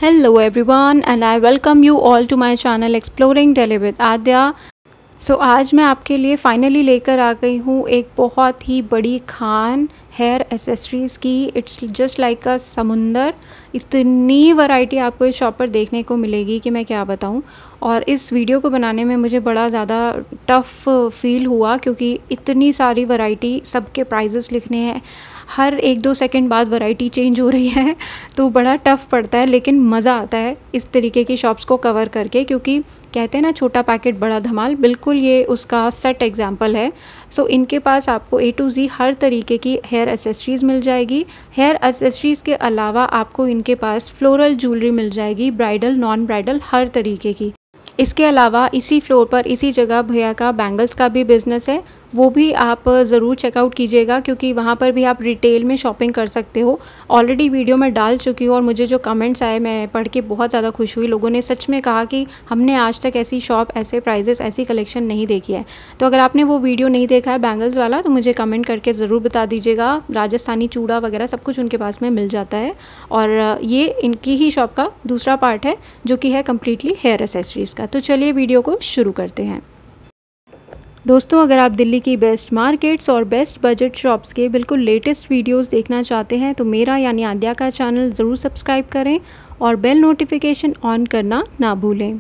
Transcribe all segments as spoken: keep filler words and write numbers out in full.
Hello everyone and I welcome you all to my channel Exploring Delhi with Adya। So so, आज मैं आपके लिए finally लेकर आ गई हूँ एक बहुत ही बड़ी खान हेयर एसेसरीज़ की। इट्स जस्ट लाइक अ समुंदर। इतनी वैरायटी आपको इस शॉप पर देखने को मिलेगी कि मैं क्या बताऊँ। और इस वीडियो को बनाने में मुझे बड़ा ज़्यादा टफ़ फील हुआ क्योंकि इतनी सारी वैरायटी, सबके प्राइजेस लिखने हैं, हर एक दो सेकंड बाद वैरायटी चेंज हो रही है तो बड़ा टफ़ पड़ता है। लेकिन मज़ा आता है इस तरीके की शॉप्स को कवर करके, क्योंकि कहते हैं ना छोटा पैकेट बड़ा धमाल, बिल्कुल ये उसका सेट एग्जांपल है। सो so, इनके पास आपको ए टू जी हर तरीके की हेयर एसेसरीज़ मिल जाएगी। हेयर एसेसरीज़ के अलावा आपको इनके पास फ्लोरल ज्वेलरी मिल जाएगी, ब्राइडल नॉन ब्राइडल हर तरीके की। इसके अलावा इसी फ्लोर पर इसी जगह भैया का बैंगल्स का भी बिज़नेस है, वो भी आप ज़रूर चेकआउट कीजिएगा क्योंकि वहाँ पर भी आप रिटेल में शॉपिंग कर सकते हो। ऑलरेडी वीडियो में डाल चुकी हूँ और मुझे जो कमेंट्स आए मैं पढ़ के बहुत ज़्यादा खुश हुई। लोगों ने सच में कहा कि हमने आज तक ऐसी शॉप, ऐसे प्राइजेस, ऐसी कलेक्शन नहीं देखी है। तो अगर आपने वो वीडियो नहीं देखा है बैंगल्स वाला तो मुझे कमेंट करके ज़रूर बता दीजिएगा। राजस्थानी चूड़ा वगैरह सब कुछ उनके पास में मिल जाता है और ये इनकी ही शॉप का दूसरा पार्ट है जो कि है कम्प्लीटली हेयर एसेसरीज़ का। तो चलिए वीडियो को शुरू करते हैं। दोस्तों, अगर आप दिल्ली की बेस्ट मार्केट्स और बेस्ट बजट शॉप्स के बिल्कुल लेटेस्ट वीडियोस देखना चाहते हैं तो मेरा यानी आद्या का चैनल ज़रूर सब्सक्राइब करें और बेल नोटिफिकेशन ऑन करना ना भूलें।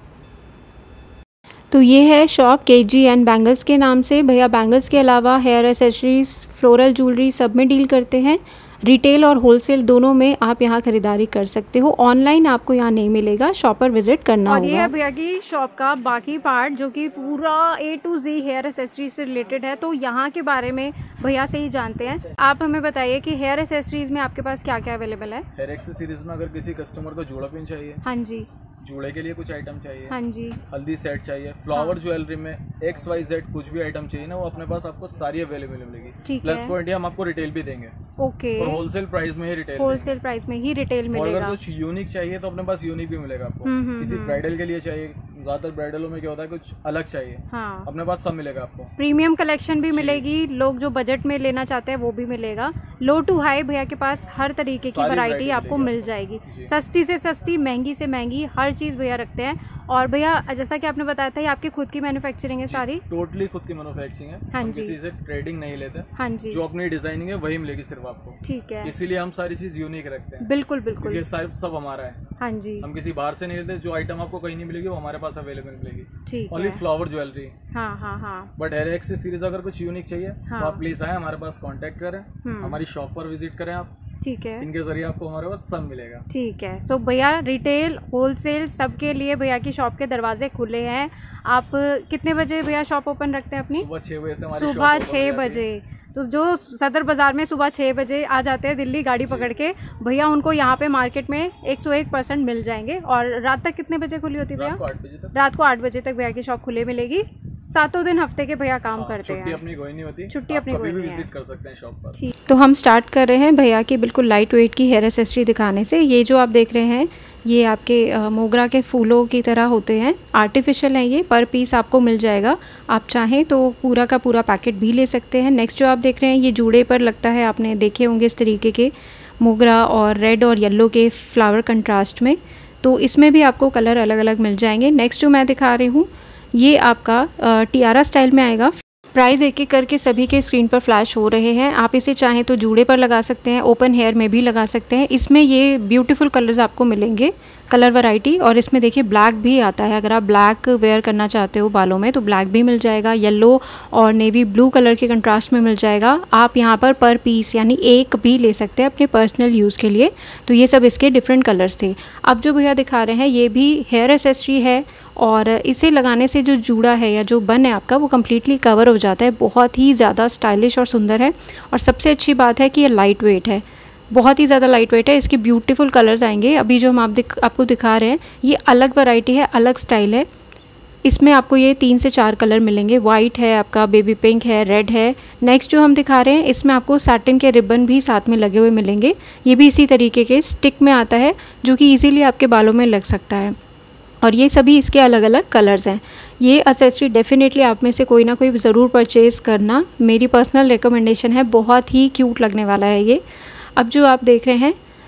तो ये है शॉप के जी एन बैंगल्स के नाम से। भैया बैंगल्स के अलावा हेयर एसेसरीज़, फ्लोरल ज्वेलरी सब में डील करते हैं। रिटेल और होलसेल दोनों में आप यहाँ खरीदारी कर सकते हो। ऑनलाइन आपको यहाँ नहीं मिलेगा, शॉप पर विजिट करना होगा। और ये है भैया की शॉप का बाकी पार्ट जो कि पूरा A to Z hair accessories से रिलेटेड है। तो यहाँ के बारे में भैया से ही जानते हैं। आप हमें बताइए कि हेयर एसेसरीज में आपके पास क्या क्या अवेलेबल है। हेयर एक्सेसरीज में अगर किसी कस्टमर को जोड़ा पिन चाहिए, हाँ जी, जूड़े के लिए कुछ आइटम चाहिए, हाँ जी, हल्दी सेट चाहिए, फ्लावर हाँ। ज्वेलरी में एक्स वाई जेड कुछ भी आइटम चाहिए ना, वो अपने पास आपको सारी अवेलेबल मिलेगी। प्लस पॉइंट हम आपको रिटेल भी देंगे। ओके। और होलसेल प्राइस में ही रिटेल होलसेल प्राइस में ही रिटेल मिलेगा। और अगर कुछ यूनिक चाहिए तो अपने पास यूनिक भी मिलेगा आपको। किसी ब्राइडल के लिए चाहिए, ज्यादातर ब्राइडलों में क्या होता है कुछ अलग चाहिए, हाँ। अपने पास सब मिलेगा आपको। प्रीमियम कलेक्शन भी मिलेगी, लोग जो बजट में लेना चाहते हैं वो भी मिलेगा। लो टू हाई भैया के पास हर तरीके की वैरायटी आपको मिल जाएगी। सस्ती से सस्ती, महंगी से महंगी, हर चीज भैया रखते हैं। और भैया जैसा कि आपने बताया था ये आपकी खुद की मैन्युफैक्चरिंग है सारी? टोटली खुद की मैन्युफैक्चरिंग है, हाँ जी। किसी से ट्रेडिंग नहीं लेते, हाँ जी। जो अपनी डिजाइनिंग है वही मिलेगी सिर्फ आपको, ठीक है। इसीलिए हम सारी चीज यूनिक रखते हैं। बिल्कुल बिल्कुल, ये सब सब हमारा है, हाँ जी। हम किसी बाहर से नहीं लेते। जो आइटम आपको कहीं नहीं मिलेगी वो हमारे पास अवेलेबल मिलेगी, ठीक है। ओनली फ्लावर ज्वेलरी, हाँ हाँ हाँ। बट हेयर एक्सेसरीज अगर कुछ यूनिक चाहिए तो आप प्लीज आए, हमारे पास कॉन्टेक्ट करें, हमारी शॉप पर विजिट करें आप, ठीक है। इनके जरिए आपको हमारे पास सब मिलेगा, ठीक है। सो so, भैया रिटेल होलसेल सबके लिए भैया की शॉप के दरवाजे खुले हैं। आप कितने बजे भैया शॉप ओपन रखते हैं अपनी? सुबह छह बजे से हमारी सुबह छह बजे। तो जो सदर बाजार में सुबह छः बजे आ जाते हैं दिल्ली गाड़ी पकड़ के, भैया उनको यहाँ पे मार्केट में एक सौ एक परसेंट मिल जाएंगे। और रात तक कितने बजे खुली होती है भैया? रात को आठ बजे तक भैया की शॉप खुले मिलेगी। सातों दिन हफ्ते के भैया काम हाँ, करते हैं। छुट्टी अपनी कोई नहीं होती, छुट्टी अपनी कोई नहीं है, कर सकते हैं शॉप पर। ठीक, तो हम स्टार्ट कर रहे हैं भैया की बिल्कुल लाइट वेट की हेयर एसेसरी दिखाने से। ये जो आप देख रहे हैं ये आपके मोगरा के फूलों की तरह होते हैं, आर्टिफिशियल हैं ये। पर पीस आपको मिल जाएगा, आप चाहें तो पूरा का पूरा पैकेट भी ले सकते हैं। नेक्स्ट जो आप देख रहे हैं ये जूड़े पर लगता है, आपने देखे होंगे इस तरीके के मोगरा और रेड और येलो के फ्लावर कंट्रास्ट में। तो इसमें भी आपको कलर अलग अलग मिल जाएंगे। नेक्स्ट जो मैं दिखा रही हूँ ये आपका टियारा स्टाइल में आएगा। प्राइस एक एक करके सभी के स्क्रीन पर फ्लैश हो रहे हैं। आप इसे चाहें तो जूड़े पर लगा सकते हैं, ओपन हेयर में भी लगा सकते हैं। इसमें ये ब्यूटीफुल कलर्स आपको मिलेंगे, कलर वैरायटी। और इसमें देखिए ब्लैक भी आता है, अगर आप ब्लैक वेयर करना चाहते हो बालों में तो ब्लैक भी मिल जाएगा। येलो और नेवी ब्लू कलर के कंट्रास्ट में मिल जाएगा। आप यहाँ पर पर पीस यानी एक भी ले सकते हैं अपने पर्सनल यूज़ के लिए। तो ये सब इसके डिफरेंट कलर्स थे। अब जो भैया दिखा रहे हैं ये भी हेयर एसेसरी है और इसे लगाने से जो जूड़ा है या जो बन है आपका वो कम्प्लीटली कवर हो जाता है। बहुत ही ज़्यादा स्टाइलिश और सुंदर है। और सबसे अच्छी बात है कि ये लाइट वेट है, बहुत ही ज़्यादा लाइट वेट है। इसके ब्यूटीफुल कलर्स आएंगे। अभी जो हम आप दिख आपको दिखा रहे हैं ये अलग वैरायटी है, अलग स्टाइल है। इसमें आपको ये तीन से चार कलर मिलेंगे। वाइट है आपका, बेबी पिंक है, रेड है। नेक्स्ट जो हम दिखा रहे हैं इसमें आपको सैटिन के रिबन भी साथ में लगे हुए मिलेंगे। ये भी इसी तरीके के स्टिक में आता है जो कि ईजिली आपके बालों में लग सकता है। और ये सभी इसके अलग अलग कलर्स हैं। ये एक्सेसरी डेफिनेटली आप में से कोई ना कोई ज़रूर परचेज़ करना, मेरी पर्सनल रिकमेंडेशन है। बहुत ही क्यूट लगने वाला है ये। अब जो आप देख रहे हैं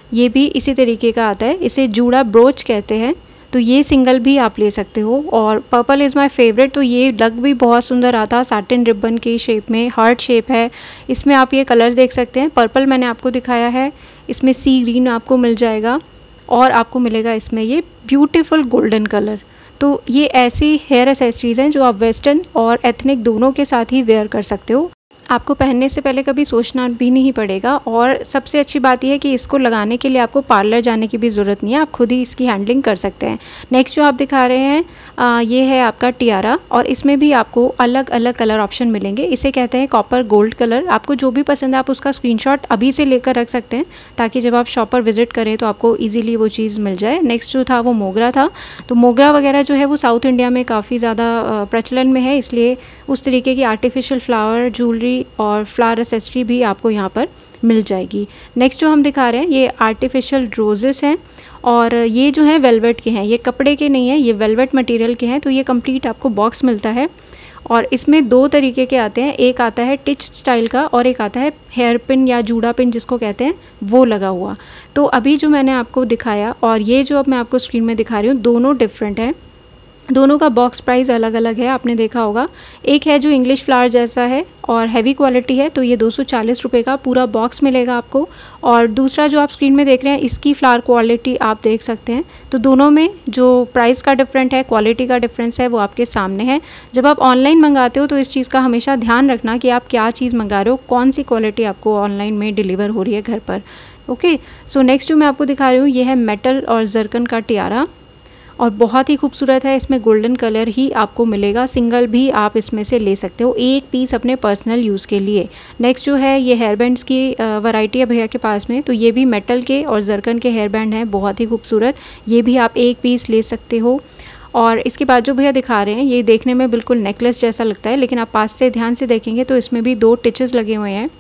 ये भी इसी तरीके का आता है, इसे जूड़ा ब्रोच कहते हैं। तो ये सिंगल भी आप ले सकते हो। और पर्पल इज़ माय फेवरेट, तो ये लग भी बहुत सुंदर आता, सैटिन रिबन की शेप में, हार्ट शेप है। इसमें आप ये कलर्स देख सकते हैं, पर्पल मैंने आपको दिखाया है, इसमें सी ग्रीन आपको मिल जाएगा और आपको मिलेगा इसमें ये ब्यूटीफुल गोल्डन कलर। तो ये ऐसी हेयर एसेसरीज़ हैं जो आप वेस्टर्न और एथनिक दोनों के साथ ही वेयर कर सकते हो। आपको पहनने से पहले कभी सोचना भी नहीं पड़ेगा। और सबसे अच्छी बात यह है कि इसको लगाने के लिए आपको पार्लर जाने की भी ज़रूरत नहीं है, आप खुद ही इसकी हैंडलिंग कर सकते हैं। नेक्स्ट जो आप दिखा रहे हैं आ, ये है आपका टियारा, और इसमें भी आपको अलग अलग कलर ऑप्शन मिलेंगे। इसे कहते हैं कॉपर गोल्ड कलर। आपको जो भी पसंद है आप उसका स्क्रीनशॉट अभी से लेकर रख सकते हैं, ताकि जब आप शॉप पर विजिट करें तो आपको ईजिली वो चीज़ मिल जाए। नेक्स्ट जो था वो मोगरा था। तो मोगरा वगैरह जो है वो साउथ इंडिया में काफ़ी ज़्यादा प्रचलन में है, इसलिए उस तरीके की आर्टिफिशियल फ्लावर ज्वेलरी और फ्लावर एसेसरी भी आपको यहाँ पर मिल जाएगी। नेक्स्ट जो हम दिखा रहे हैं ये आर्टिफिशियल रोजेस हैं, और ये जो है वेलवेट के हैं, ये कपड़े के नहीं हैं, ये वेलवेट मटेरियल के हैं। तो ये कंप्लीट आपको बॉक्स मिलता है, और इसमें दो तरीके के आते हैं, एक आता है टिच स्टाइल का और एक आता है हेयर पिन या जूड़ा पिन जिसको कहते हैं, वो लगा हुआ। तो अभी जो मैंने आपको दिखाया और ये जो अब मैं आपको स्क्रीन में दिखा रही हूँ, दोनों डिफरेंट है। दोनों का बॉक्स प्राइस अलग अलग है, आपने देखा होगा। एक है जो इंग्लिश फ्लावर जैसा है और हैवी क्वालिटी है, तो ये दो सौ चालीस रुपये का पूरा बॉक्स मिलेगा आपको। और दूसरा जो आप स्क्रीन में देख रहे हैं, इसकी फ्लावर क्वालिटी आप देख सकते हैं। तो दोनों में जो प्राइस का डिफरेंट है, क्वालिटी का डिफरेंस है, वो आपके सामने है। जब आप ऑनलाइन मंगाते हो तो इस चीज़ का हमेशा ध्यान रखना कि आप क्या चीज़ मंगा रहे हो, कौन सी क्वालिटी आपको ऑनलाइन में डिलीवर हो रही है घर पर। ओके, सो नेक्स्ट जो मैं आपको दिखा रही हूँ ये है मेटल और जरकन का टियारा, और बहुत ही खूबसूरत है। इसमें गोल्डन कलर ही आपको मिलेगा, सिंगल भी आप इसमें से ले सकते हो, एक पीस अपने पर्सनल यूज़ के लिए। नेक्स्ट जो है ये हेयर बैंड्स की वैरायटी है भैया के पास में, तो ये भी मेटल के और जरकन के हेयर बैंड हैं, बहुत ही खूबसूरत। ये भी आप एक पीस ले सकते हो। और इसके बाद जो भैया दिखा रहे हैं ये देखने में बिल्कुल नेकलेस जैसा लगता है, लेकिन आप पास से ध्यान से देखेंगे तो इसमें भी दो टिचेस लगे हुए हैं।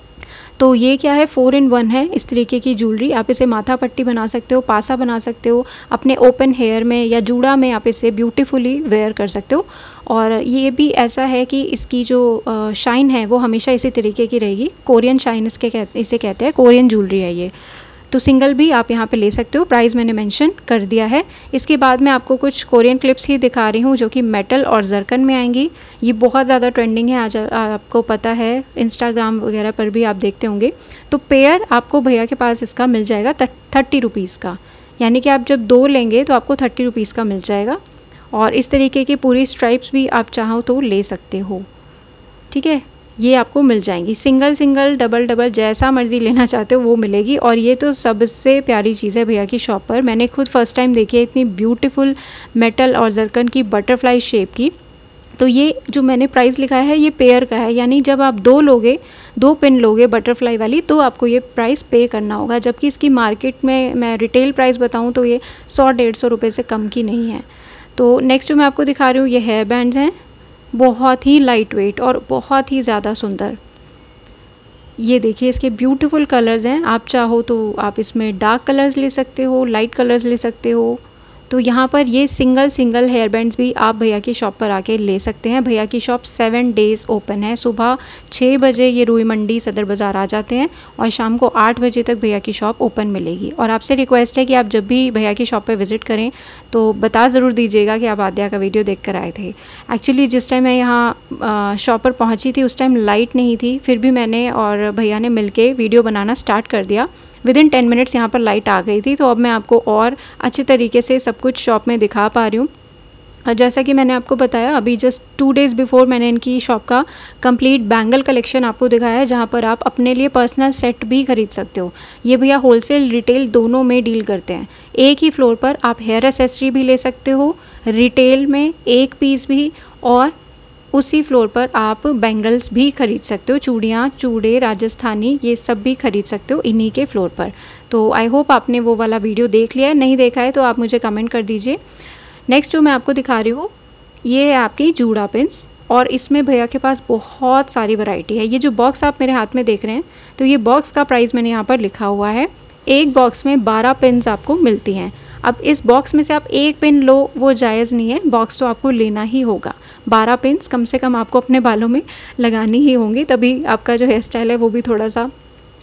तो ये क्या है, फोर इन वन है इस तरीके की ज्वेलरी। आप इसे माथा पट्टी बना सकते हो, पासा बना सकते हो, अपने ओपन हेयर में या जूड़ा में आप इसे ब्यूटीफुली वेयर कर सकते हो। और ये भी ऐसा है कि इसकी जो शाइन है वो हमेशा इसी तरीके की रहेगी। कोरियन शाइन इसके कहते इसे कहते हैं, कोरियन ज्वेलरी है ये। तो सिंगल भी आप यहाँ पे ले सकते हो, प्राइस मैंने मेंशन कर दिया है। इसके बाद मैं आपको कुछ कोरियन क्लिप्स ही दिखा रही हूँ जो कि मेटल और जरकन में आएंगी। ये बहुत ज़्यादा ट्रेंडिंग है आज, आपको पता है, इंस्टाग्राम वगैरह पर भी आप देखते होंगे। तो पेयर आपको भैया के पास इसका मिल जाएगा थर्टी रुपीज़ का, यानी कि आप जब दो लेंगे तो आपको थर्टी रुपीज़ का मिल जाएगा। और इस तरीके की पूरी स्ट्राइप्स भी आप चाहो तो ले सकते हो, ठीक है। ये आपको मिल जाएंगी, सिंगल सिंगल डबल डबल जैसा मर्जी लेना चाहते हो वो मिलेगी। और ये तो सबसे प्यारी चीज़ है भैया की शॉप पर, मैंने खुद फर्स्ट टाइम देखी है इतनी ब्यूटीफुल मेटल और जरकन की बटरफ्लाई शेप की। तो ये जो मैंने प्राइस लिखा है ये पेयर का है, यानी जब आप दो लोगे, दो पिन लोगे बटरफ्लाई वाली, तो आपको ये प्राइस पे करना होगा। जबकि इसकी मार्केट में मैं रिटेल प्राइस बताऊँ तो ये सौ डेढ़ सौ रुपये से कम की नहीं है। तो नेक्स्ट जो मैं आपको दिखा रही हूँ ये हेयर बैंड्स हैं, बहुत ही लाइट वेट और बहुत ही ज़्यादा सुंदर। ये देखिए इसके ब्यूटीफुल कलर्स हैं, आप चाहो तो आप इसमें डार्क कलर्स ले सकते हो, लाइट कलर्स ले सकते हो। तो यहाँ पर ये सिंगल सिंगल हेयर बैंड्स भी आप भैया की शॉप पर आके ले सकते हैं। भैया की शॉप सेवन डेज़ ओपन है, सुबह छः बजे ये रूई मंडी सदर बाज़ार आ जाते हैं और शाम को आठ बजे तक भैया की शॉप ओपन मिलेगी। और आपसे रिक्वेस्ट है कि आप जब भी भैया की शॉप पर विज़िट करें तो बता ज़रूर दीजिएगा कि आप आद्या का वीडियो देख कर आए थे। एक्चुअली जिस टाइम मैं यहाँ शॉप पर पहुँची थी उस टाइम लाइट नहीं थी, फिर भी मैंने और भैया ने मिल के वीडियो बनाना स्टार्ट कर दिया। विद इन टेन मिनट्स यहाँ पर लाइट आ गई थी, तो अब मैं आपको और अच्छे तरीके से सब कुछ शॉप में दिखा पा रही हूँ। और जैसा कि मैंने आपको बताया अभी जस्ट टू डेज़ बिफोर मैंने इनकी शॉप का कंप्लीट बैंगल कलेक्शन आपको दिखाया है, जहाँ पर आप अपने लिए पर्सनल सेट भी खरीद सकते हो। ये भैया होलसेल रिटेल दोनों में डील करते हैं। एक ही फ्लोर पर आप हेयर एसेसरी भी ले सकते हो, रिटेल में एक पीस भी, और उसी फ्लोर पर आप बैंगल्स भी खरीद सकते हो, चूड़ियाँ, चूड़े, राजस्थानी, ये सब भी खरीद सकते हो इन्हीं के फ्लोर पर। तो आई होप आपने वो वाला वीडियो देख लिया है, नहीं देखा है तो आप मुझे कमेंट कर दीजिए। नेक्स्ट जो मैं आपको दिखा रही हूँ ये है आपकी जूड़ा पिन्स, और इसमें भैया के पास बहुत सारी वैरायटी है। ये जो बॉक्स आप मेरे हाथ में देख रहे हैं, तो ये बॉक्स का प्राइस मैंने यहाँ पर लिखा हुआ है। एक बॉक्स में बारह पिन्स आपको मिलती हैं। अब इस बॉक्स में से आप एक पिन लो वो जायज़ नहीं है, बॉक्स तो आपको लेना ही होगा। बारह पिन्स कम से कम आपको अपने बालों में लगानी ही होंगी, तभी आपका जो हेयर स्टाइल है वो भी थोड़ा सा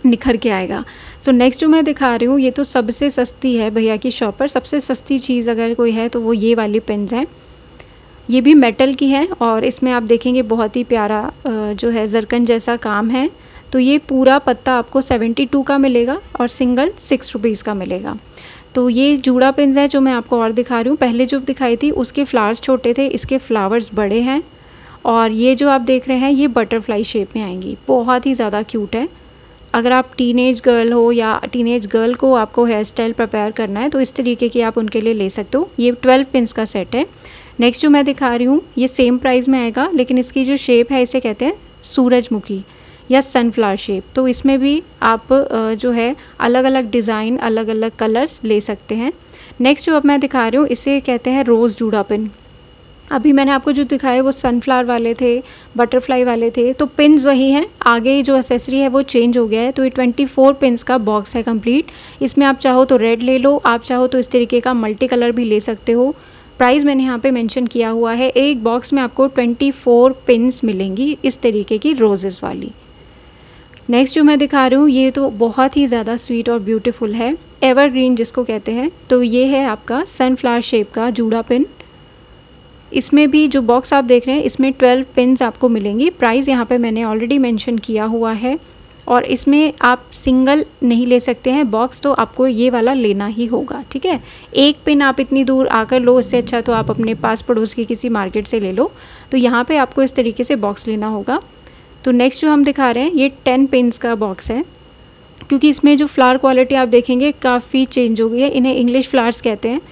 निखर के आएगा। सो नेक्स्ट जो मैं दिखा रही हूँ ये तो सबसे सस्ती है भैया की शॉप पर। सबसे सस्ती चीज़ अगर कोई है तो वो ये वाली पेन्स हैं। ये भी मेटल की है और इसमें आप देखेंगे बहुत ही प्यारा जो है जरकन जैसा काम है। तो ये पूरा पत्ता आपको सेवेंटी टू का मिलेगा और सिंगल सिक्स रुपीज़ का मिलेगा। तो ये जूड़ा पेन्स है जो मैं आपको और दिखा रही हूँ। पहले जो दिखाई थी उसके फ्लावर्स छोटे थे, इसके फ्लावर्स बड़े हैं। और ये जो आप देख रहे हैं ये बटरफ्लाई शेप में आएंगी, बहुत ही ज़्यादा क्यूट है। अगर आप टीनेज गर्ल हो या टीनेज गर्ल को आपको हेयर स्टाइल प्रिपेयर करना है तो इस तरीके की आप उनके लिए ले सकते हो। ये ट्वेल्व पिन्स का सेट है। नेक्स्ट जो मैं दिखा रही हूँ ये सेम प्राइस में आएगा, लेकिन इसकी जो शेप है इसे कहते हैं सूरजमुखी या सनफ्लावर शेप। तो इसमें भी आप जो है अलग अलग डिज़ाइन, अलग अलग कलर्स ले सकते हैं। नेक्स्ट जो अब मैं दिखा रही हूँ इसे कहते हैं रोज़ जूड़ा पिन। अभी मैंने आपको जो दिखाए वो सनफ्लावर वाले थे, बटरफ्लाई वाले थे, तो पिन्स वही हैं, आगे जो एसेसरी है वो चेंज हो गया है। तो ये ट्वेंटी फोर पिन्स का बॉक्स है कंप्लीट। इसमें आप चाहो तो रेड ले लो, आप चाहो तो इस तरीके का मल्टी कलर भी ले सकते हो। प्राइस मैंने यहाँ पे मेंशन किया हुआ है। एक बॉक्स में आपको ट्वेंटी फोर पिन्स मिलेंगी इस तरीके की रोजेस वाली। नेक्स्ट जो मैं दिखा रही हूँ ये तो बहुत ही ज़्यादा स्वीट और ब्यूटीफुल है, एवरग्रीन जिसको कहते हैं। तो ये है आपका सनफ्लावर शेप का जूड़ा पिन। इसमें भी जो बॉक्स आप देख रहे हैं इसमें ट्वेल्व पिन्स आपको मिलेंगी। प्राइस यहाँ पे मैंने ऑलरेडी मेंशन किया हुआ है। और इसमें आप सिंगल नहीं ले सकते हैं बॉक्स, तो आपको ये वाला लेना ही होगा, ठीक है। एक पिन आप इतनी दूर आकर लो, इससे अच्छा तो आप अपने पास पड़ोस की किसी मार्केट से ले लो। तो यहाँ पे आपको इस तरीके से बॉक्स लेना होगा। तो नेक्स्ट जो हम दिखा रहे हैं ये टेन पिन्स का बॉक्स है, क्योंकि इसमें जो फ्लावर क्वालिटी आप देखेंगे काफ़ी चेंज हो गई है। इन्हें इंग्लिश फ्लावर्स कहते हैं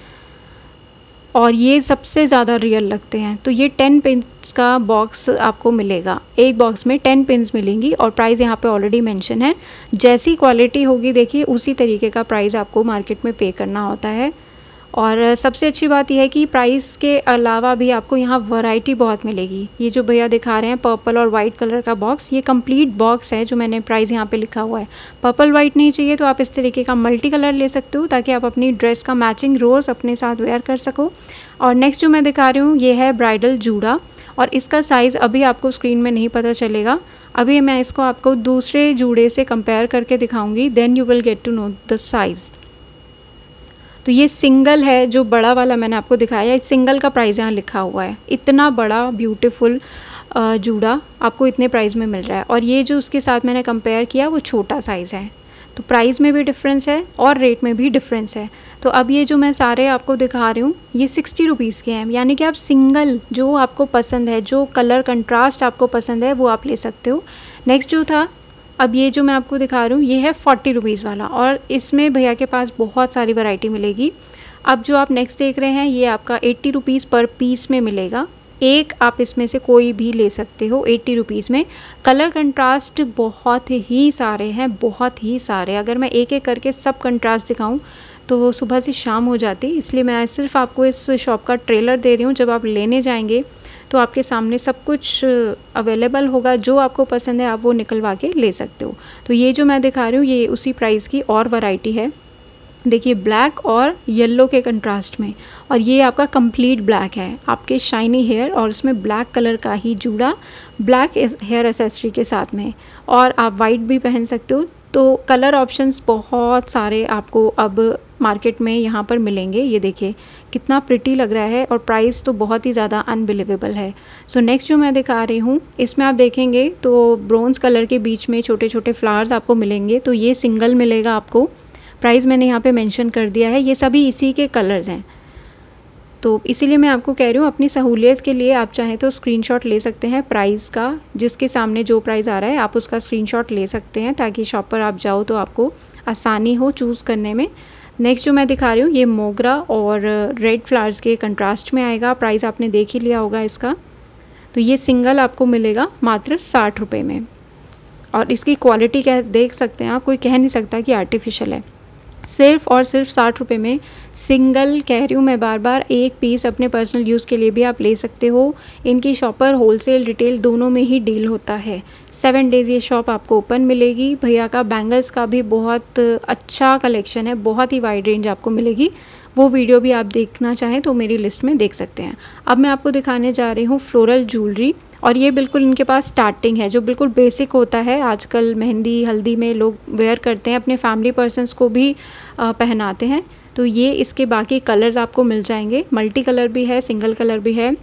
और ये सबसे ज़्यादा रियल लगते हैं। तो ये टेन पिन्स का बॉक्स आपको मिलेगा। एक बॉक्स में टेन पिन्स मिलेंगी और प्राइस यहाँ पे ऑलरेडी मेंशन है। जैसी क्वालिटी होगी देखिए उसी तरीके का प्राइस आपको मार्केट में पे करना होता है। और सबसे अच्छी बात यह है कि प्राइस के अलावा भी आपको यहाँ वैरायटी बहुत मिलेगी। ये जो भैया दिखा रहे हैं पर्पल और वाइट कलर का बॉक्स, ये कंप्लीट बॉक्स है जो मैंने प्राइस यहाँ पे लिखा हुआ है। पर्पल वाइट नहीं चाहिए तो आप इस तरीके का मल्टी कलर ले सकते हो, ताकि आप अपनी ड्रेस का मैचिंग रोज़ अपने साथ वेयर कर सको। और नेक्स्ट जो मैं दिखा रही हूँ ये है ब्राइडल जूड़ा, और इसका साइज़ अभी आपको स्क्रीन में नहीं पता चलेगा। अभी मैं इसको आपको दूसरे जूड़े से कंपेयर करके दिखाऊँगी, then you will get to know the size. तो ये सिंगल है, जो बड़ा वाला मैंने आपको दिखाया है, सिंगल का प्राइस यहाँ लिखा हुआ है। इतना बड़ा ब्यूटीफुल जूड़ा आपको इतने प्राइस में मिल रहा है। और ये जो उसके साथ मैंने कंपेयर किया वो छोटा साइज़ है। तो प्राइस में भी डिफरेंस है और रेट में भी डिफरेंस है। तो अब ये जो मैं सारे आपको दिखा रही हूँ ये सिक्सटी रुपीज़ के हैं, यानी कि आप सिंगल जो आपको पसंद है, जो कलर कंट्रास्ट आपको पसंद है वो आप ले सकते हो। नेक्स्ट जो था अब ये जो मैं आपको दिखा रही हूँ ये है फोर्टी रुपीज़ वाला, और इसमें भैया के पास बहुत सारी वैरायटी मिलेगी। अब जो आप नेक्स्ट देख रहे हैं ये आपका एट्टी रुपीज़ पर पीस में मिलेगा। एक आप इसमें से कोई भी ले सकते हो एट्टी रुपीज़ में। कलर कंट्रास्ट बहुत ही सारे हैं, बहुत ही सारे। अगर मैं एक एक करके सब कंट्रास्ट दिखाऊं तो वो सुबह से शाम हो जाती, इसलिए मैं सिर्फ आपको इस शॉप का ट्रेलर दे रही हूँ। जब आप लेने जाएंगे तो आपके सामने सब कुछ अवेलेबल होगा, जो आपको पसंद है आप वो निकलवा के ले सकते हो। तो ये जो मैं दिखा रही हूँ ये उसी प्राइस की और वैरायटी है। देखिए ब्लैक और येलो के कंट्रास्ट में, और ये आपका कंप्लीट ब्लैक है, आपके शाइनी हेयर और उसमें ब्लैक कलर का ही जूड़ा, ब्लैक हेयर एसेसरी के साथ में, और आप वाइट भी पहन सकते हो। तो कलर ऑप्शंस बहुत सारे आपको अब मार्केट में यहाँ पर मिलेंगे। ये देखिए कितना प्रिटी लग रहा है, और प्राइस तो बहुत ही ज़्यादा अनबिलीवेबल है। सो नेक्स्ट जो मैं दिखा रही हूँ इसमें आप देखेंगे तो ब्रोंज़ कलर के बीच में छोटे छोटे फ्लावर्स आपको मिलेंगे। तो ये सिंगल मिलेगा आपको, प्राइस मैंने यहाँ पे मेंशन कर दिया है। ये सभी इसी के कलर्स हैं, तो इसीलिए मैं आपको कह रही हूँ अपनी सहूलियत के लिए आप चाहें तो स्क्रीनशॉट ले सकते हैं प्राइस का, जिसके सामने जो प्राइस आ रहा है आप उसका स्क्रीनशॉट ले सकते हैं, ताकि शॉप पर आप जाओ तो आपको आसानी हो चूज़ करने में। नेक्स्ट जो मैं दिखा रही हूँ ये मोगरा और रेड फ्लावर्स के कंट्रास्ट में आएगा। प्राइस आपने देख ही लिया होगा इसका। तो ये सिंगल आपको मिलेगा मात्र साठ रुपये में, और इसकी क्वालिटी क्या देख सकते हैं आप, कोई कह नहीं सकता कि आर्टिफिशियल है। सिर्फ और सिर्फ साठ रुपये में सिंगल कह रही हूँ मैं बार बार, एक पीस अपने पर्सनल यूज़ के लिए भी आप ले सकते हो। इनकी शॉप पर होलसेल रिटेल दोनों में ही डील होता है। सेवन डेज़ ये शॉप आपको ओपन मिलेगी। भैया का बैंगल्स का भी बहुत अच्छा कलेक्शन है, बहुत ही वाइड रेंज आपको मिलेगी। वो वीडियो भी आप देखना चाहें तो मेरी लिस्ट में देख सकते हैं। अब मैं आपको दिखाने जा रही हूँ फ्लोरल ज्वेलरी, और ये बिल्कुल इनके पास स्टार्टिंग है, जो बिल्कुल बेसिक होता है। आजकल मेहंदी हल्दी में लोग वेयर करते हैं, अपने फैमिली पर्सन्स को भी आ, पहनाते हैं। तो ये इसके बाकी कलर्स आपको मिल जाएंगे, मल्टी कलर भी है, सिंगल कलर भी है,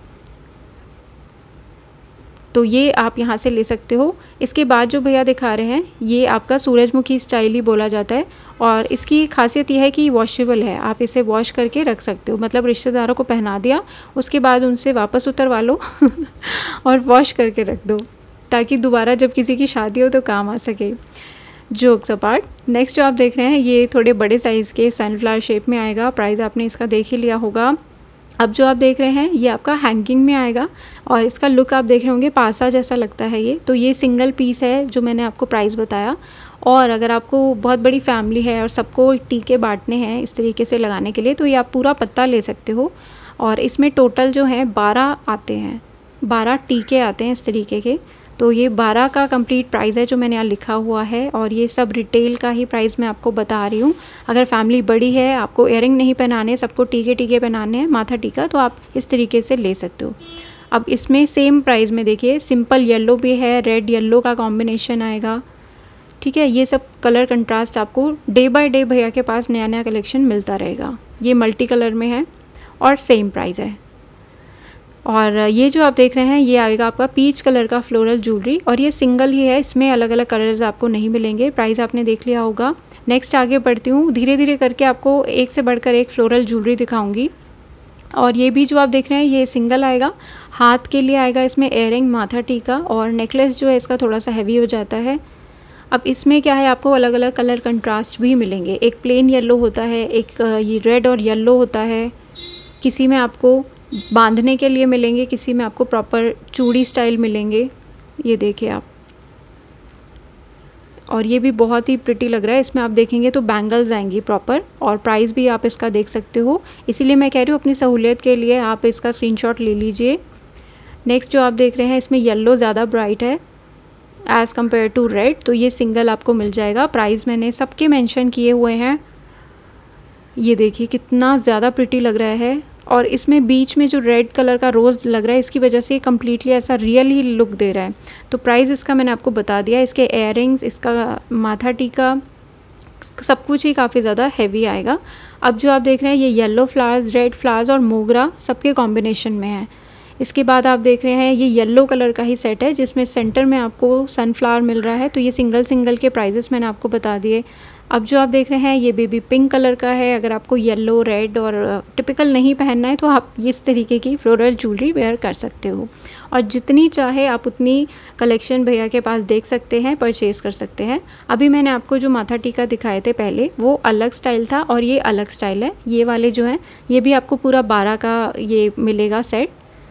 तो ये आप यहाँ से ले सकते हो। इसके बाद जो भैया दिखा रहे हैं ये आपका सूरजमुखी स्टाइल ही बोला जाता है, और इसकी खासियत यह है कि वॉशेबल है, आप इसे वॉश करके रख सकते हो। मतलब रिश्तेदारों को पहना दिया, उसके बाद उनसे वापस उतरवा लो और वॉश करके रख दो, ताकि दोबारा जब किसी की शादी हो तो काम आ सके। जोक्स अपार्ट, नेक्स्ट जो आप देख रहे हैं ये थोड़े बड़े साइज़ के सनफ्लावर शेप में आएगा। प्राइस आपने इसका देख ही लिया होगा। अब जो आप देख रहे हैं ये आपका हैंगिंग में आएगा, और इसका लुक आप देख रहे होंगे पासा जैसा लगता है ये। तो ये सिंगल पीस है जो मैंने आपको प्राइस बताया। और अगर आपको बहुत बड़ी फैमिली है और सबको टीके बांटने हैं इस तरीके से लगाने के लिए, तो ये आप पूरा पत्ता ले सकते हो। और इसमें टोटल जो है बारह आते हैं, बारह टीके आते हैं इस तरीके के। तो ये बारह का कंप्लीट प्राइस है जो मैंने यहाँ लिखा हुआ है, और ये सब रिटेल का ही प्राइस मैं आपको बता रही हूँ। अगर फैमिली बड़ी है, आपको इयरिंग नहीं पहनाने, सबको टीके टीके पहनाने हैं, माथा टीका, तो आप इस तरीके से ले सकते हो। अब इसमें सेम प्राइस में देखिए सिंपल येलो भी है, रेड येलो का कॉम्बिनेशन आएगा, ठीक है। ये सब कलर कंट्रास्ट आपको डे बाय डे भैया के पास नया नया कलेक्शन मिलता रहेगा। ये मल्टी कलर में है और सेम प्राइस है। और ये जो आप देख रहे हैं ये आएगा आपका पीच कलर का फ्लोरल ज्वेलरी, और ये सिंगल ही है, इसमें अलग अलग कलर्स आपको नहीं मिलेंगे। प्राइस आपने देख लिया होगा। नेक्स्ट आगे बढ़ती हूँ, धीरे धीरे करके आपको एक से बढ़कर एक फ्लोरल ज्वेलरी दिखाऊंगी। और ये भी जो आप देख रहे हैं ये सिंगल आएगा, हाथ के लिए आएगा इसमें एयरिंग, माथा टीका, और नेकलेस जो है इसका थोड़ा सा हैवी हो जाता है। अब इसमें क्या है, आपको अलग अलग कलर कंट्रास्ट भी मिलेंगे। एक प्लेन येलो होता है, एक ये रेड और येलो होता है, किसी में आपको बांधने के लिए मिलेंगे, किसी में आपको प्रॉपर चूड़ी स्टाइल मिलेंगे। ये देखिए आप, और ये भी बहुत ही प्रिटी लग रहा है। इसमें आप देखेंगे तो बैंगल्स आएंगी प्रॉपर, और प्राइस भी आप इसका देख सकते हो। इसीलिए मैं कह रही हूँ अपनी सहूलियत के लिए आप इसका स्क्रीनशॉट ले लीजिए। नेक्स्ट जो आप देख रहे हैं इसमें येलो ज़्यादा ब्राइट है एज़ कम्पेयर टू रेड, तो ये सिंगल आपको मिल जाएगा। प्राइस मैंने सबके मेंशन किए हुए हैं। ये देखिए कितना ज़्यादा प्रिटी लग रहा है, और इसमें बीच में जो रेड कलर का रोज़ लग रहा है इसकी वजह से ये कम्प्लीटली ऐसा रियल ही लुक दे रहा है। तो प्राइस इसका मैंने आपको बता दिया। इसके एयरिंग्स, इसका माथा टीका, सब कुछ ही काफ़ी ज़्यादा हैवी आएगा। अब जो आप देख रहे हैं ये येलो फ्लावर्स, रेड फ्लावर्स और मोगरा सबके कॉम्बिनेशन में है। इसके बाद आप देख रहे हैं ये येलो कलर का ही सेट है जिसमें सेंटर में आपको सनफ्लावर मिल रहा है। तो ये सिंगल सिंगल के प्राइजेस मैंने आपको बता दिए। अब जो आप देख रहे हैं ये बेबी पिंक कलर का है। अगर आपको येलो, रेड और टिपिकल नहीं पहनना है तो आप इस तरीके की फ्लोरल ज्वेलरी वेयर कर सकते हो, और जितनी चाहे आप उतनी कलेक्शन भैया के पास देख सकते हैं, परचेज़ कर सकते हैं। अभी मैंने आपको जो माथा टीका दिखाए थे पहले वो अलग स्टाइल था और ये अलग स्टाइल है। ये वाले जो हैं ये भी आपको पूरा बारह का ये मिलेगा सेट।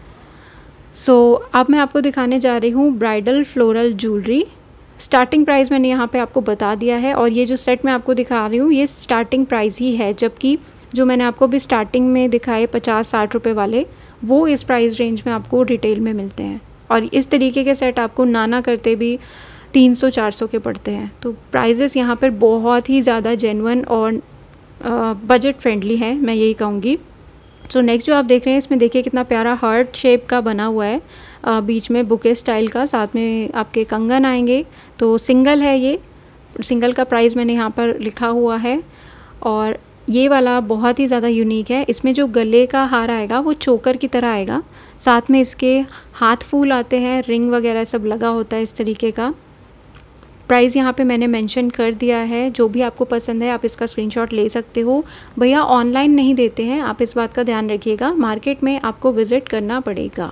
सो so, अब मैं आपको दिखाने जा रही हूँ bridal floral jewellery. Starting price मैंने यहाँ पे आपको बता दिया है, और ये जो सेट मैं आपको दिखा रही हूँ ये स्टार्टिंग प्राइस ही है, जबकि जो मैंने आपको भी स्टार्टिंग में दिखाए पचास साठ रुपये वाले वो इस प्राइस रेंज में आपको रिटेल में मिलते हैं। और इस तरीके के सेट आपको नाना करते भी तीन सौ चार सौ के पड़ते हैं। तो प्राइजेस यहाँ पर बहुत ही ज़्यादा जेन्युइन और बजट फ्रेंडली है, मैं यही कहूँगी। सो so, नेक्स्ट जो आप देख रहे हैं इसमें देखिए कितना प्यारा हार्ट शेप का बना हुआ है, आ, बीच में बुके स्टाइल का, साथ में आपके कंगन आएंगे। तो सिंगल है ये, सिंगल का प्राइस मैंने यहाँ पर लिखा हुआ है। और ये वाला बहुत ही ज़्यादा यूनिक है। इसमें जो गले का हार आएगा वो चोकर की तरह आएगा, साथ में इसके हाथ फूल आते हैं, रिंग वगैरह सब लगा होता है इस तरीके का। प्राइस यहाँ पे मैंने मेंशन कर दिया है। जो भी आपको पसंद है आप इसका स्क्रीनशॉट ले सकते हो। भैया ऑनलाइन नहीं देते हैं, आप इस बात का ध्यान रखिएगा, मार्केट में आपको विज़िट करना पड़ेगा।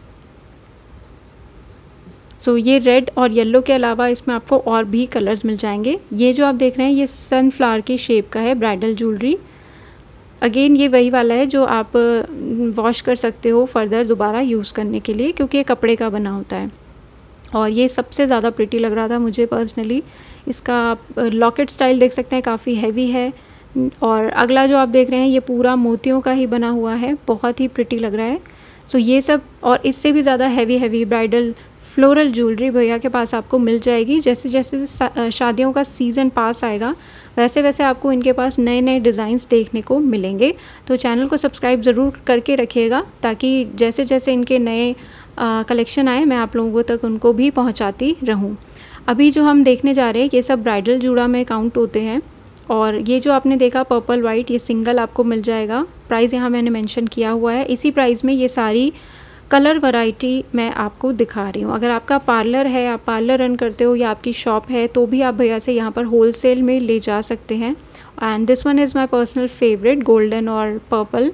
सो so, ये रेड और येलो के अलावा इसमें आपको और भी कलर्स मिल जाएंगे। ये जो आप देख रहे हैं ये सनफ्लावर की शेप का है ब्राइडल ज्वेलरी। अगेन ये वही वाला है जो आप वॉश कर सकते हो फर्दर दोबारा यूज़ करने के लिए, क्योंकि ये कपड़े का बना होता है। और ये सबसे ज़्यादा प्रिटी लग रहा था मुझे पर्सनली। इसका आप लॉकेट स्टाइल देख सकते हैं, काफ़ी हैवी है। और अगला जो आप देख रहे हैं ये पूरा मोतियों का ही बना हुआ है, बहुत ही प्रिटी लग रहा है। सो ये सब और इससे भी ज़्यादा heavy heavy bridal floral jewellery भैया के पास आपको मिल जाएगी। जैसे जैसे शादियों का सीज़न पास आएगा वैसे वैसे आपको इनके पास नए नए डिज़ाइंस देखने को मिलेंगे। तो चैनल को सब्सक्राइब ज़रूर करके रखिएगा ताकि जैसे जैसे इनके नए कलेक्शन आए मैं आप लोगों तक उनको भी पहुंचाती रहूं। अभी जो हम देखने जा रहे हैं ये सब ब्राइडल जूड़ा में काउंट होते हैं। और ये जो आपने देखा पर्पल वाइट, ये सिंगल आपको मिल जाएगा। प्राइस यहाँ मैंने मेंशन किया हुआ है। इसी प्राइस में ये सारी कलर वैरायटी मैं आपको दिखा रही हूँ। अगर आपका पार्लर है, आप पार्लर रन करते हो या आपकी शॉप है, तो भी आप भैया से यहाँ पर होलसेल में ले जा सकते हैं। And this one is my personal favourite, golden और पर्पल।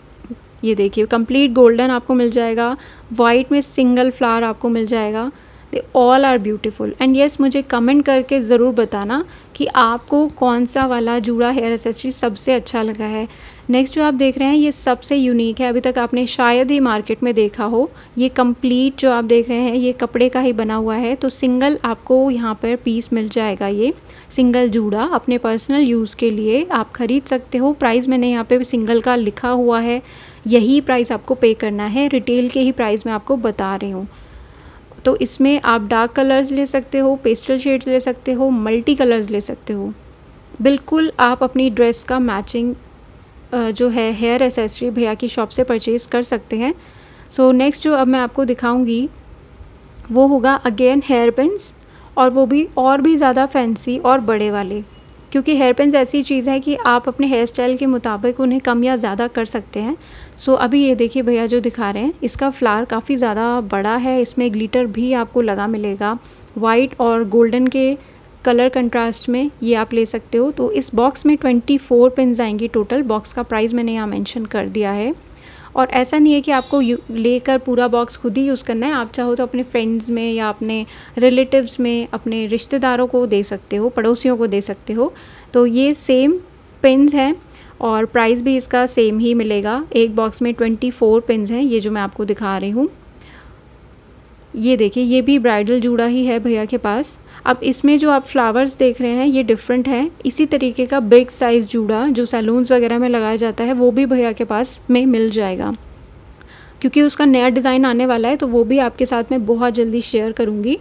ये देखिए कंप्लीट गोल्डन आपको मिल जाएगा, वाइट में सिंगल फ्लावर आपको मिल जाएगा। They all are beautiful. And yes, मुझे कमेंट करके ज़रूर बताना कि आपको कौन सा वाला जूड़ा हेयर एक्सेसरी सबसे अच्छा लगा है। नेक्स्ट जो आप देख रहे हैं ये सबसे यूनिक है, अभी तक आपने शायद ही मार्केट में देखा हो। ये कंप्लीट जो आप देख रहे हैं ये कपड़े का ही बना हुआ है। तो सिंगल आपको यहाँ पर पीस मिल जाएगा। ये सिंगल जूड़ा अपने पर्सनल यूज़ के लिए आप ख़रीद सकते हो। प्राइस मैंने यहाँ पे सिंगल का लिखा हुआ है, यही प्राइस आपको पे करना है। रिटेल के ही प्राइस मैं आपको बता रही हूँ। तो इसमें आप डार्क कलर्स ले सकते हो, पेस्टल शेड्स ले सकते हो, मल्टी कलर्स ले सकते हो। बिल्कुल आप अपनी ड्रेस का मैचिंग जो है हेयर एक्सेसरी भैया की शॉप से परचेज़ कर सकते हैं। सो नेक्स्ट जो अब मैं आपको दिखाऊंगी वो होगा अगेन हेयर पिन्स, और वो भी और भी ज़्यादा फैंसी और बड़े वाले, क्योंकि हेयर पिन्स ऐसी चीज़ है कि आप अपने हेयर स्टाइल के मुताबिक उन्हें कम या ज़्यादा कर सकते हैं। सो so, अभी ये देखिए भैया जो दिखा रहे हैं, इसका फ्लावर काफ़ी ज़्यादा बड़ा है। इसमें ग्लिटर भी आपको लगा मिलेगा, वाइट और गोल्डन के कलर कंट्रास्ट में ये आप ले सकते हो। तो इस बॉक्स में ट्वेंटी फोर पिन्स आएंगी टोटल। बॉक्स का प्राइस मैंने यहाँ मेंशन कर दिया है। और ऐसा नहीं है कि आपको लेकर पूरा बॉक्स खुद ही यूज़ करना है, आप चाहो तो अपने फ्रेंड्स में या अपने रिलेटिव्स में, अपने रिश्तेदारों को दे सकते हो, पड़ोसियों को दे सकते हो। तो ये सेम पिन्स हैं और प्राइस भी इसका सेम ही मिलेगा। एक बॉक्स में ट्वेंटी फोर पिन्स हैं, ये जो मैं आपको दिखा रही हूँ। ये देखिए ये भी ब्राइडल जूड़ा ही है भैया के पास। अब इसमें जो आप फ्लावर्स देख रहे हैं ये डिफरेंट है। इसी तरीके का बिग साइज़ जूड़ा जो सैलून्स वगैरह में लगाया जाता है वो भी भैया के पास में मिल जाएगा, क्योंकि उसका नया डिज़ाइन आने वाला है। तो वो भी आपके साथ में बहुत जल्दी शेयर करूँगी।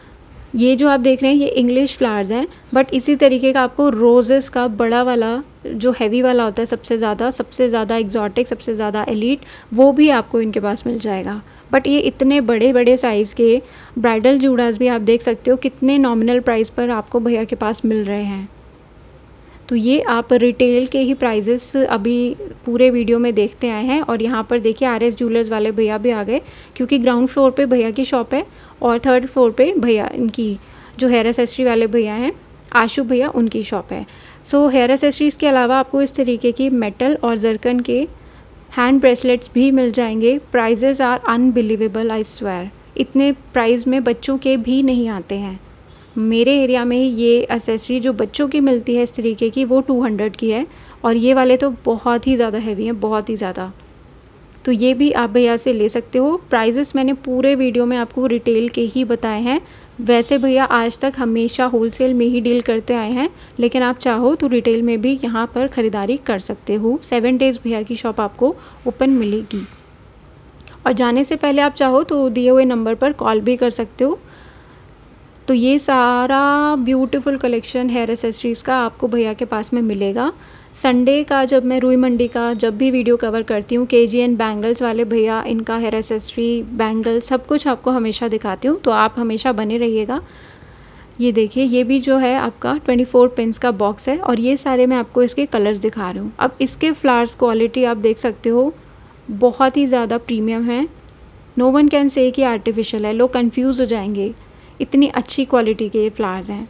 ये जो आप देख रहे हैं ये इंग्लिश फ्लावर्स हैं, बट इसी तरीके का आपको रोजेस का बड़ा वाला जो हैवी वाला होता है, सबसे ज़्यादा सबसे ज़्यादा एक्जॉटिक, सबसे ज़्यादा एलीट, वो भी आपको इनके पास मिल जाएगा। बट ये इतने बड़े बड़े साइज़ के ब्राइडल जूड़ास भी आप देख सकते हो कितने नॉमिनल प्राइस पर आपको भैया के पास मिल रहे हैं। तो ये आप रिटेल के ही प्राइजेस अभी पूरे वीडियो में देखते आए हैं। और यहाँ पर देखिए आर एस ज्वेलर्स वाले भैया भी आ गए, क्योंकि ग्राउंड फ्लोर पे भैया की शॉप है और थर्ड फ्लोर पे भैया इनकी जो हेयर एक्सेसरी वाले भैया हैं आशु भैया, उनकी शॉप है। सो हेयर एक्सेसरीज़ के अलावा आपको इस तरीके की मेटल और जरकन के हैंड ब्रेसलेट्स भी मिल जाएंगे। Prices are unbelievable, I swear. इतने प्राइस में बच्चों के भी नहीं आते हैं। मेरे एरिया में ये एक्सेसरी जो बच्चों की मिलती है इस तरीके की वो टू हंड्रेड की है, और ये वाले तो बहुत ही ज़्यादा हैवी हैं, बहुत ही ज़्यादा। तो ये भी आप भैया से ले सकते हो। प्राइजेस मैंने पूरे वीडियो में आपको रिटेल के ही बताए हैं। वैसे भैया आज तक हमेशा होलसेल में ही डील करते आए हैं, लेकिन आप चाहो तो रिटेल में भी यहाँ पर ख़रीदारी कर सकते हो। सेवन डेज़ भैया की शॉप आपको ओपन मिलेगी। और जाने से पहले आप चाहो तो दिए हुए नंबर पर कॉल भी कर सकते हो। तो ये सारा ब्यूटीफुल कलेक्शन हेयर एक्सेसरीज़ का आपको भैया के पास में मिलेगा। संडे का जब मैं रुई मंडी का जब भी वीडियो कवर करती हूँ, के जी एन बैंगल्स वाले भैया, इनका हेयर एक्सेसरी, बैंगल, सब कुछ आपको हमेशा दिखाती हूँ। तो आप हमेशा बने रहिएगा। ये देखिए ये भी जो है आपका ट्वेंटी फोर पिन्स का बॉक्स है, और ये सारे मैं आपको इसके कलर्स दिखा रही हूँ। अब इसके फ्लावर्स क्वालिटी आप देख सकते हो, बहुत ही ज़्यादा प्रीमियम है। नो वन कैन से कि आर्टिफिशियल है, लोग कन्फ्यूज़ हो जाएंगे, इतनी अच्छी क्वालिटी के फ्लावर्स हैं,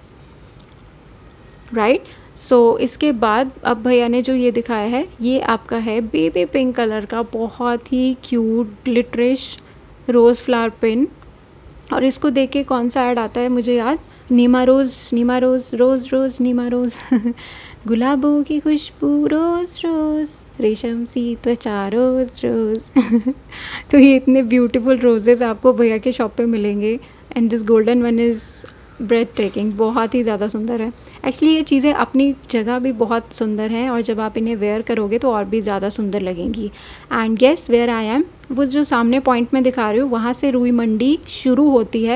राइट। सो so, इसके बाद अब भैया ने जो ये दिखाया है ये आपका है बेबी पिंक कलर का बहुत ही cute glitterish rose flower pin. और इसको देख के कौन सा ऐड आता है मुझे याद, नीमा रोज़, नीमा रोज़, रोज़ रोज़ नीमा रोज़ गुलाबों की खुशबू रोज़ रोज़, रेशम सी त्वचा रोज़ रोज़ तो ये इतने ब्यूटीफुल रोजेज़ आपको भैया के शॉप पे मिलेंगे। And this golden one is breathtaking, बहुत ही ज़्यादा सुंदर है। एक्चुअली ये चीज़ें अपनी जगह भी बहुत सुंदर हैं, और जब आप इन्हें वेयर करोगे तो और भी ज़्यादा सुंदर लगेंगी। And guess where I am, वो जो सामने पॉइंट में दिखा रही हूँ वहाँ से रुई मंडी शुरू होती है,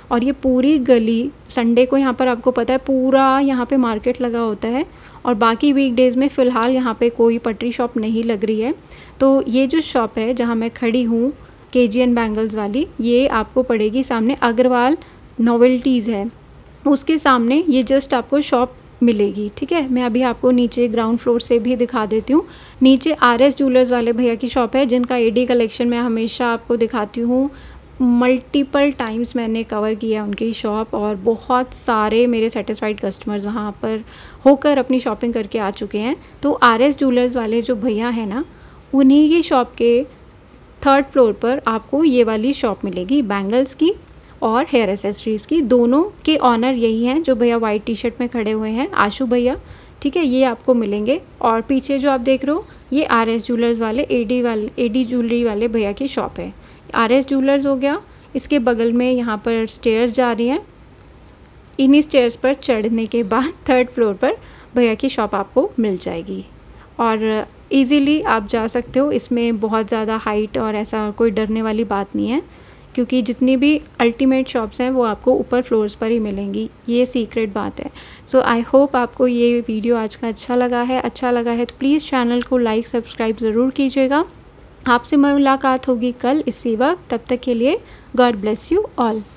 और ये पूरी गली संडे को यहाँ पर आपको पता है पूरा यहाँ पे मार्केट लगा होता है, और बाकी वीकडेज़ में फ़िलहाल यहाँ पे कोई पटरी शॉप नहीं लग रही है। तो ये जो शॉप है जहाँ मैं खड़ी हूँ केजीएन बैंगल्स वाली, ये आपको पड़ेगी सामने अग्रवाल नोवेल्टीज़ है, उसके सामने ये जस्ट आपको शॉप मिलेगी। ठीक है, मैं अभी आपको नीचे ग्राउंड फ्लोर से भी दिखा देती हूँ। नीचे आर एस ज्वेलर्स वाले भैया की शॉप है, जिनका एडी कलेक्शन मैं हमेशा आपको दिखाती हूँ। मल्टीपल टाइम्स मैंने कवर किया उनकी शॉप, और बहुत सारे मेरे सेटिस्फाइड कस्टमर्स वहाँ पर होकर अपनी शॉपिंग करके आ चुके हैं। तो आर एस ज्वेलर्स वाले जो भैया हैं ना, उन्हीं की शॉप के थर्ड फ्लोर पर आपको ये वाली शॉप मिलेगी बैंगल्स की और हेयर एसेसरीज़ की। दोनों के ऑनर यही हैं जो भैया वाइट टी शर्ट में खड़े हुए हैं, आशु भैया। ठीक है, ये आपको मिलेंगे। और पीछे जो आप देख रहे हो ये आर एस ज्वेलर्स वाले एडी वाले एडी ज्वेलरी वाले भैया की शॉप है। आर एस ज्वेलर्स हो गया, इसके बगल में यहाँ पर स्टेयर्स जा रही हैं। इन्हीं स्टेयर्स पर चढ़ने के बाद थर्ड फ्लोर पर भैया की शॉप आपको मिल जाएगी, और इजीली आप जा सकते हो। इसमें बहुत ज़्यादा हाइट और ऐसा कोई डरने वाली बात नहीं है, क्योंकि जितनी भी अल्टीमेट शॉप्स हैं वो आपको ऊपर फ्लोर्स पर ही मिलेंगी, ये सीक्रेट बात है। सो आई होप आपको ये वीडियो आज का अच्छा लगा है। अच्छा लगा है तो प्लीज़ चैनल को लाइक सब्सक्राइब ज़रूर कीजिएगा। आपसे मुलाकात होगी कल इसी वक्त, तब तक के लिए गॉड ब्लेस यू ऑल।